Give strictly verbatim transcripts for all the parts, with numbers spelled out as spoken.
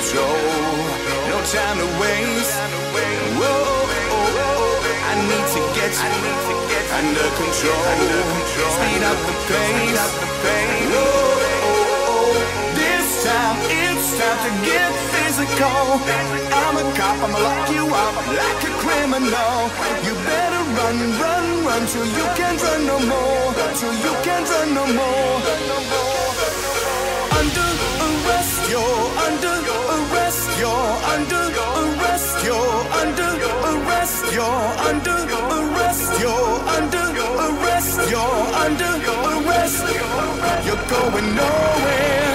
control. No time to waste. Whoa, I need to get you under control. Speed up the pace. Whoa, this time it's time to get physical. I'm a cop, I'ma lock you up like a criminal. You better run, run, run till you can't run no more. Till you can't run no more. Under arrest, you're under arrest, you're under arrest, you're under arrest, you're under arrest, you're under arrest, you're under arrest. You're going nowhere.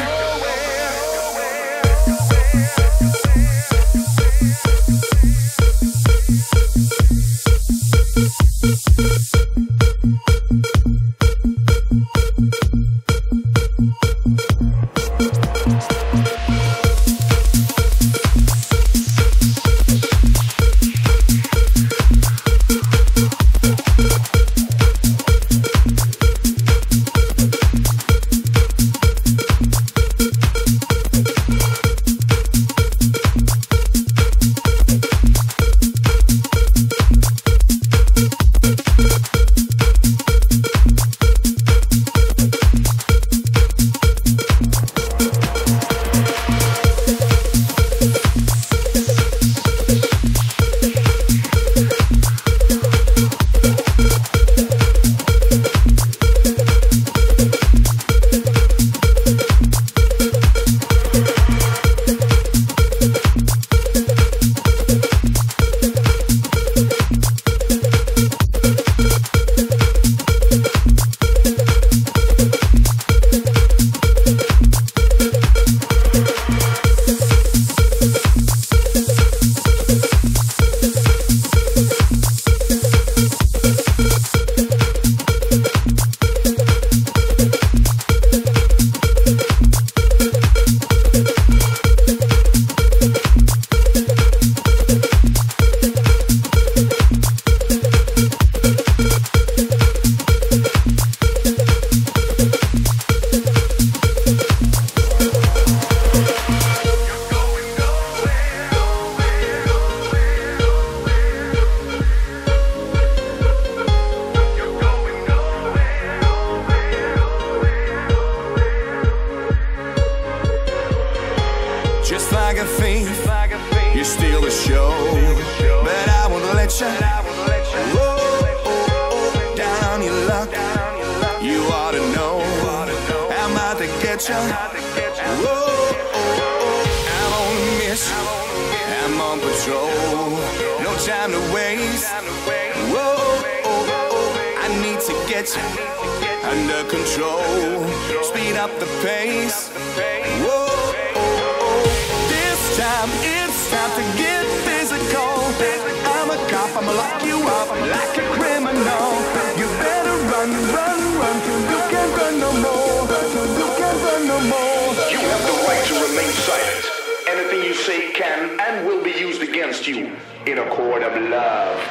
Anything you say can and will be used against you in a court of love.